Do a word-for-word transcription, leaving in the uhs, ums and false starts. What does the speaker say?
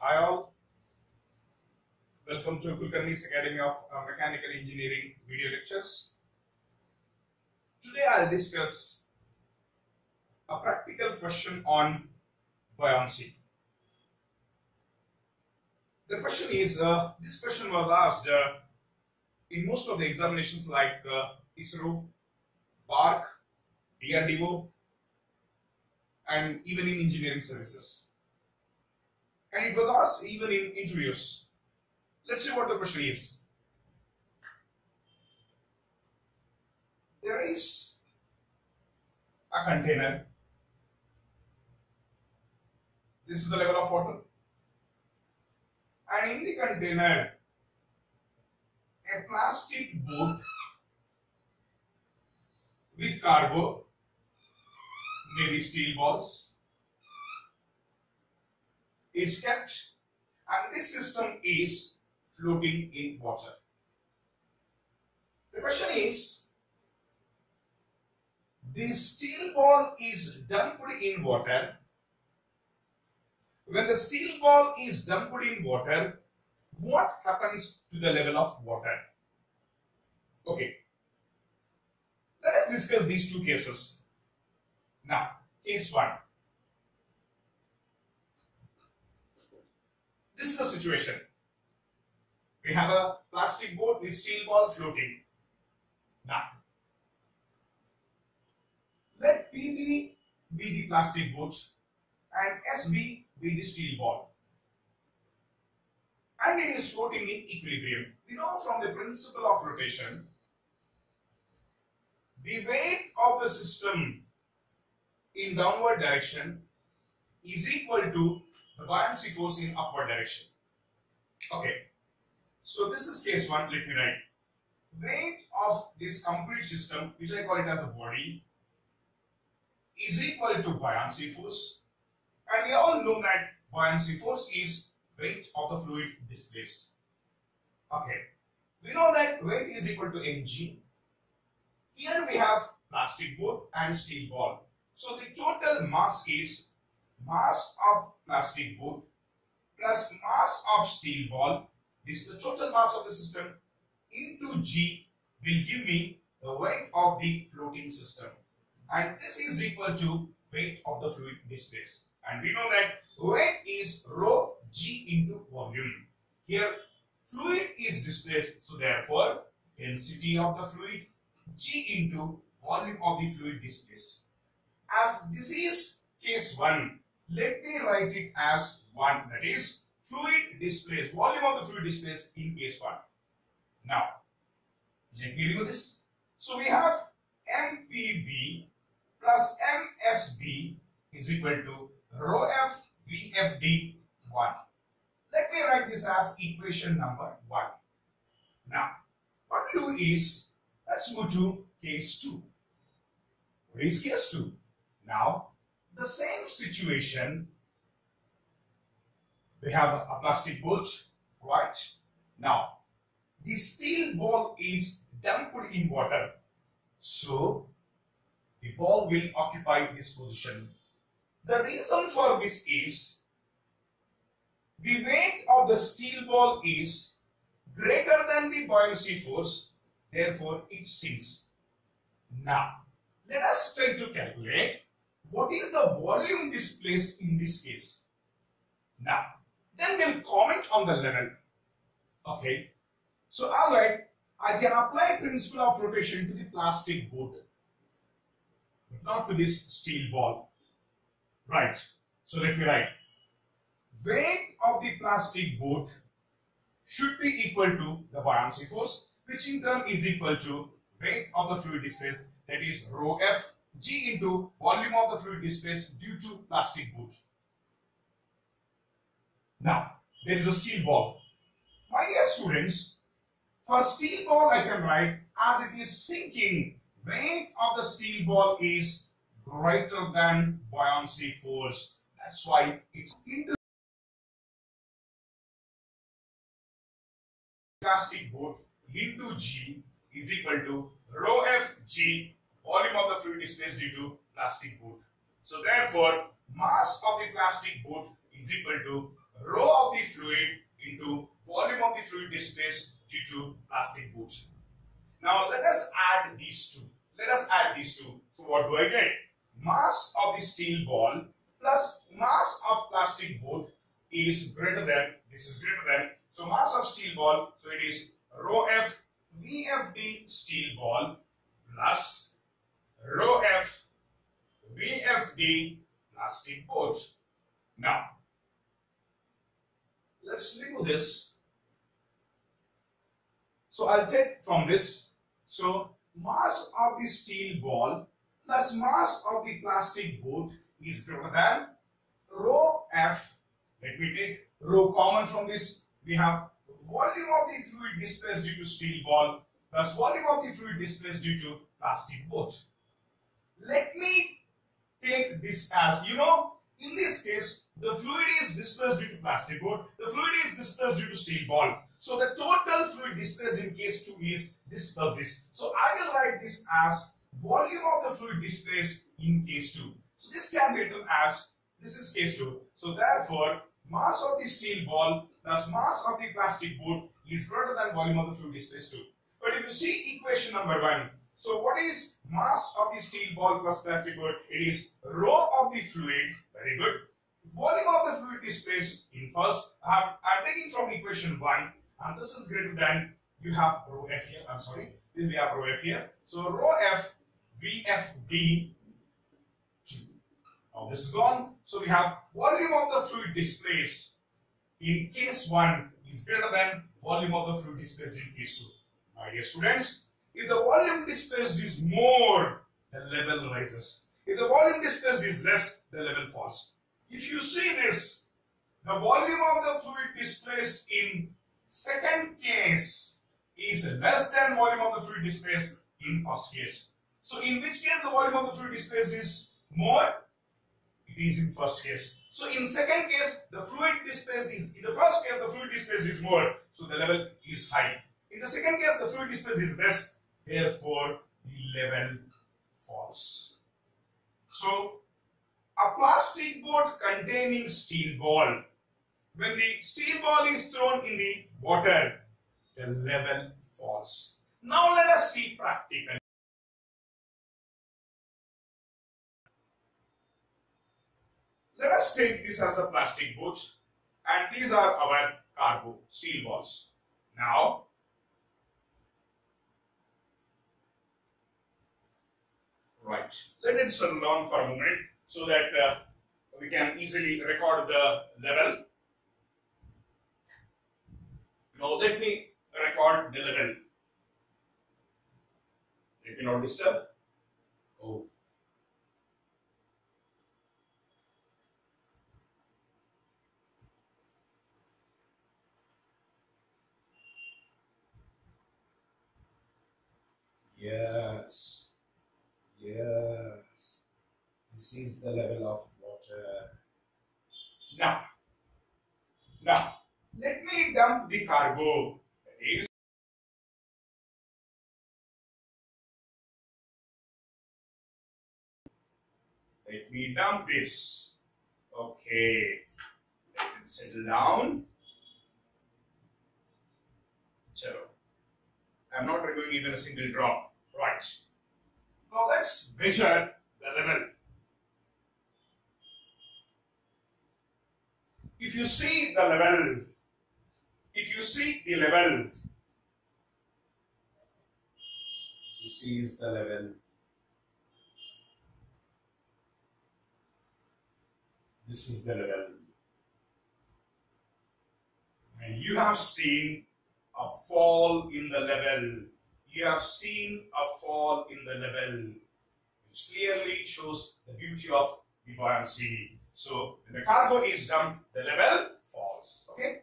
Hi all, welcome to Kulkarni's Academy of uh, Mechanical Engineering video lectures. Today I'll discuss a practical question on buoyancy. The question is, uh, this question was asked uh, in most of the examinations like uh, ISRO, BARC, D R D O and even in engineering services. And it was asked even in interviews. Let's see what the question is. There is a container. This is the level of water. And in the container, a plastic boat with cargo, maybe steel balls, is kept, and this system is floating in water. The question is, the steel ball is dumped in water. When the steel ball is dumped in water, what happens to the level of water? Okay, let us discuss these two cases. Now, case one. This is the situation. We have a plastic boat with steel ball floating. Now, let P B be the plastic boat and S B be the steel ball. And it is floating in equilibrium. We know from the principle of rotation, the weight of the system in downward direction is equal to the buoyancy force in upward direction. Okay, so this is case one. Let me write. Weight of this complete system, which I call it as a body, is equal to buoyancy force, and we all know that buoyancy force is weight of the fluid displaced. Okay, we know that weight is equal to mg. Here we have plastic boat and steel ball. So the total mass is mass of plastic boat plus mass of steel ball. This is the total mass of the system into G will give me the weight of the floating system. And this is equal to weight of the fluid displaced. And we know that weight is rho G into volume. Here fluid is displaced, so therefore density of the fluid G into volume of the fluid displaced. As this is case one, let me write it as one, that is fluid displaced, volume of the fluid displaced in case one. Now, let me remove this. So we have M P B plus M S B is equal to rho F V F D one. Let me write this as equation number one. Now, what we do is, let's move to case two. What is case two? Now, the same situation. We have a plastic boat, right? Now, the steel ball is dumped in water. So, the ball will occupy this position. The reason for this is, the weight of the steel ball is greater than the buoyancy force, therefore it sinks. Now, let us try to calculate what is the volume displaced in this case. Now, then we'll comment on the level. Okay, so alright, I can apply principle of rotation to the plastic boat, but not to this steel ball. Right, so let me write. Weight of the plastic boat should be equal to the buoyancy force, which in turn is equal to weight of the fluid displaced, that is rho F G into volume of the fluid displaced due to plastic boat. Now, there is a steel ball. My dear students, for steel ball I can write as it is sinking, weight of the steel ball is greater than buoyancy force. That's why it's into plastic boat into G is equal to rho F G, volume of the fluid displaced due to plastic boat. So therefore, mass of the plastic boat is equal to rho of the fluid into volume of the fluid displaced due to plastic boat. Now let us add these two. Let us add these two. So what do I get? Mass of the steel ball plus mass of plastic boat is greater than, this is greater than, so mass of steel ball, so it is rho F V F D steel ball plus rho F V F D plastic boat. Now, let's remove this. So I'll take from this, so mass of the steel ball plus mass of the plastic boat is greater than rho F. Let me take rho common from this. We have volume of the fluid displaced due to steel ball plus volume of the fluid displaced due to plastic boat. Let me take this as, you know, in this case, the fluid is displaced due to plastic boat, the fluid is displaced due to steel ball. So the total fluid displaced in case two is this plus this. So I will write this as volume of the fluid displaced in case two. So this can be written as, this is case two. So therefore, mass of the steel ball plus mass of the plastic boat is greater than volume of the fluid displaced two. But if you see equation number one, so what is mass of the steel ball plus plastic boat? It is rho of the fluid, very good. Volume of the fluid displaced in first, I am taking from equation one, and this is greater than, you have rho F here, I'm sorry, then we have rho F here. So rho F V F D two. Now this is gone. So we have volume of the fluid displaced in case one is greater than volume of the fluid displaced in case two. My dear students, if the volume displaced is more, the level rises. If the volume displaced is less, the level falls. If you see this, the volume of the fluid displaced in second case is less than volume of the fluid displaced in first case. So in which case the volume of the fluid displaced is more? It is in first case. So in second case, the fluid displaced is, in the first case, the fluid displaced is more, so the level is high. In the second case, the fluid displaced is less, therefore the level falls. So a plastic boat containing steel ball, when the steel ball is thrown in the water, the level falls. Now let us see practically. Let us take this as a plastic boat, and these are our cargo steel balls. Now, right, let it settle down for a moment so that uh, we can easily record the level. Now let me record the level. Let me not disturb. Oh. Yes, yes, this is the level of water. Now, now, let me dump the cargo. That is, let me dump this. Okay, let it settle down. Chalo. I'm not removing even a single drop. Right. Now let's measure the level. If you see the level, if you see the level, this is the level. This is the level. And you have seen a fall in the level. You have seen a fall in the level, which clearly shows the beauty of the buoyancy. So when the cargo is dumped, the level falls. Okay.